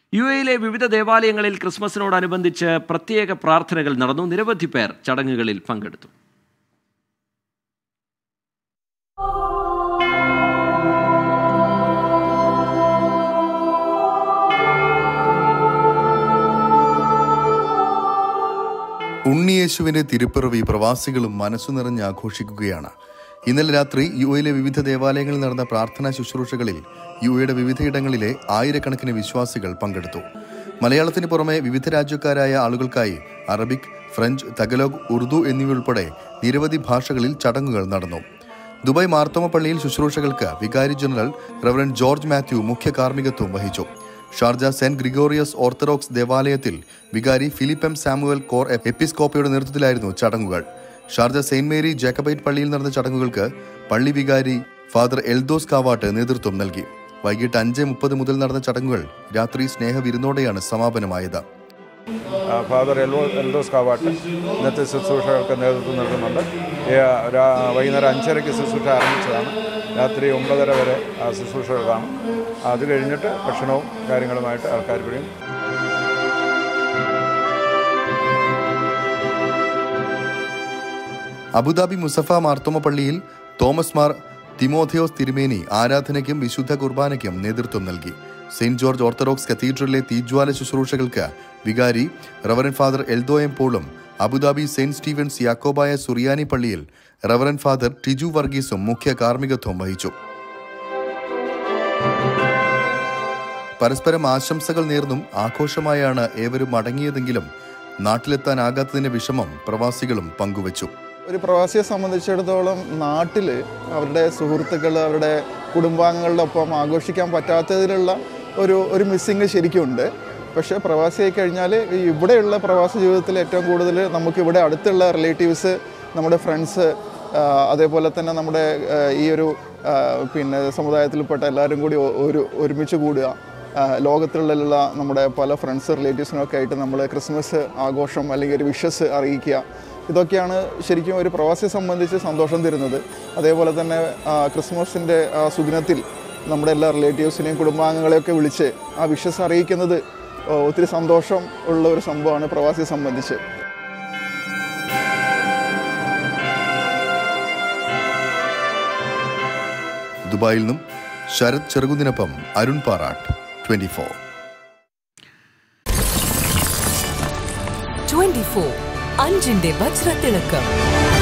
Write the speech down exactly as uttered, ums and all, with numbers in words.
U എയിലെ വിവിധ ദേവാലയങ്ങളിൽ ക്രിസ്മസിനോടനുബന്ധിച്ച് പ്രത്യേക പ്രാർത്ഥനകൾ നടന്നു. നിരവധി പേർ ചടങ്ങുകളിൽ പങ്കെടുത്തു. ഉണ്ണിയേശുവിന്റെ തിരുപ്പിറവി പ്രവാസികളും മനസ്സു നിറഞ്ഞ് ആഘോഷിക്കുകയാണ്. ഇന്നലെ രാത്രി യു എയിലെ വിവിധ ദേവാലയങ്ങളിൽ നടന്ന പ്രാർത്ഥനാ ശുശ്രൂഷകളിൽ യു എയുടെ വിവിധയിടങ്ങളിലെ ആയിരക്കണക്കിന് വിശ്വാസികൾ പങ്കെടുത്തു. മലയാളത്തിന് പുറമെ വിവിധ രാജ്യക്കാരായ ആളുകൾക്കായി അറബിക്, ഫ്രഞ്ച്, തഗലോഗ്, ഉറുദു എന്നിവയുൾപ്പെടെ നിരവധി ഭാഷകളിൽ ചടങ്ങുകൾ നടന്നു. ദുബായ് മാർത്തോമ പള്ളിയിൽ ശുശ്രൂഷകൾക്ക് വികാരി ജനറൽ റവറന്റ് ജോർജ് മാത്യു മുഖ്യ കാർമ്മികത്വം വഹിച്ചു. ഷാർജ സെന്റ് ഗ്രിഗോറിയസ് ഓർത്തഡോക്സ് ദേവാലയത്തിൽ വികാരി ഫിലിപ്പ് എം സാമുവൽ കോർ എപ്പിസ്കോപ്പയുടെ നേതൃത്വത്തിലായിരുന്നു ചടങ്ങുകൾ. ഷാർജ സെയിന്റ് മേരി ജേക്കബൈറ്റ് പള്ളിയിൽ നടന്ന ചടങ്ങുകൾക്ക് പള്ളി വികാരി ഫാദർ എൽദോസ് കാവാട്ട് നേതൃത്വം നൽകി. വൈകിട്ട് അഞ്ച് മുപ്പത് മുതൽ നടന്ന ചടങ്ങുകൾ രാത്രി സ്നേഹവിരുന്നോടെയാണ് സമാപനമായത്. ഫാദർ എൽവോ എൽദോസ് കാവാട്ട് ഇന്നത്തെ ശുശ്രൂഷകൾക്ക് നേതൃത്വം നൽകുന്നുണ്ട്. വൈകുന്നേരം അഞ്ചരയ്ക്ക് ശുശ്രൂഷ ആരംഭിച്ചതാണ്. രാത്രി ഒമ്പതര വരെ ആ ശുശ്രൂഷകൾ കാണും. അത് കഴിഞ്ഞിട്ട് ഭക്ഷണവും കാര്യങ്ങളുമായിട്ട് ആൾക്കാർ വരും. അബുദാബി മുസഫ മാർത്തോമ പള്ളിയിൽ തോമസ് മാർ തിമോഥെയോസ് തിരുമേനി ആരാധനയ്ക്കും വിശുദ്ധ കുർബാനയ്ക്കും നേതൃത്വം നൽകി. സെയിന്റ് ജോർജ് ഓർത്തഡോക്സ് കത്തീഡ്രലിലെ തീജ്വാല ശുശ്രൂഷകൾക്ക് വികാരി റവറൻ ഫാദർ എൽദോയം പോളും Abu Dhabi Saint Stephen's Yakobaya Suriyani പള്ളിയിൽ റവറൻ ഫാദർ ടിജു വർഗീസും മുഖ്യ കാർമ്മികത്വം വഹിച്ചു. പരസ്പരം ആശംസകൾ നേർന്നും ആഘോഷമായാണ് ഏവരും മടങ്ങിയതെങ്കിലും നാട്ടിലെത്താനാകാത്തതിന്റെ വിഷമം പ്രവാസികളും പങ്കുവച്ചു. ഒരു പ്രവാസിയെ സംബന്ധിച്ചിടത്തോളം നാട്ടിൽ അവരുടെ സുഹൃത്തുക്കൾ, അവരുടെ കുടുംബാംഗങ്ങളുടെ ഒപ്പം ആഘോഷിക്കാൻ പറ്റാത്തതിലുള്ള ഒരു ഒരു മിസ്സിങ് ശരിക്കുമുണ്ട്. പക്ഷേ പ്രവാസിയായി കഴിഞ്ഞാൽ ഇവിടെയുള്ള പ്രവാസി ജീവിതത്തിൽ ഏറ്റവും കൂടുതൽ നമുക്കിവിടെ അടുത്തുള്ള റിലേറ്റീവ്സ്, നമ്മുടെ ഫ്രണ്ട്സ്, അതേപോലെ തന്നെ നമ്മുടെ ഈ ഒരു പിന്നെ സമുദായത്തിൽപ്പെട്ട എല്ലാവരും കൂടി ഒരു ഒരുമിച്ച് കൂടുക, ലോകത്തിലുള്ള നമ്മുടെ പല ഫ്രണ്ട്സ് റിലേറ്റീവ്സിനൊക്കെ ആയിട്ട് നമ്മൾ ക്രിസ്മസ് ആഘോഷം അല്ലെങ്കിൽ ഒരു വിഷസ് അറിയിക്കുക, ഇതൊക്കെയാണ് ശരിക്കും ഒരു പ്രവാസിയെ സംബന്ധിച്ച് സന്തോഷം തരുന്നത്. അതേപോലെ തന്നെ ക്രിസ്മസിൻ്റെ ആ സുദിനത്തിൽ നമ്മുടെ എല്ലാ റിലേറ്റീവ്സിനെയും കുടുംബാംഗങ്ങളെയൊക്കെ വിളിച്ച് ആ വിഷസ് അറിയിക്കുന്നത് ഒത്തിരി സന്തോഷം ഉള്ള ഒരു സംഭവമാണ് പ്രവാസിയെ സംബന്ധിച്ച്. ദുബായിൽ നിന്നും ശരത് ചെറുകുന്നിനൊപ്പം Arun Parat, twenty four. Twenty four അഞ്ചിന്റെ വജ്രത്തിളക്കം.